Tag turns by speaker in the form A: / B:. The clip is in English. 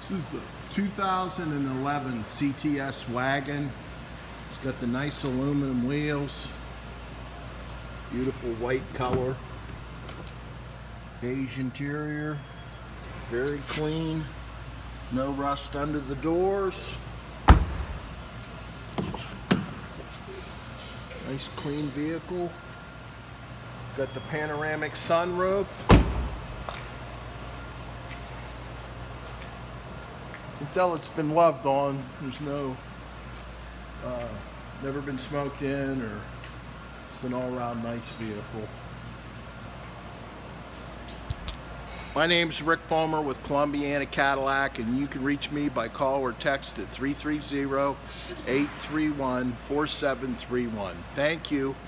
A: This is a 2011 CTS Wagon. It's got the nice aluminum wheels, beautiful white color, beige interior, very clean, no rust under the doors. Nice clean vehicle. Got the panoramic sunroof. You can tell it's been loved on. There's no, never been smoked in, or it's an all-around nice vehicle. My name's Rick Palmer with Columbiana Cadillac, and you can reach me by call or text at 330-831-4731. Thank you.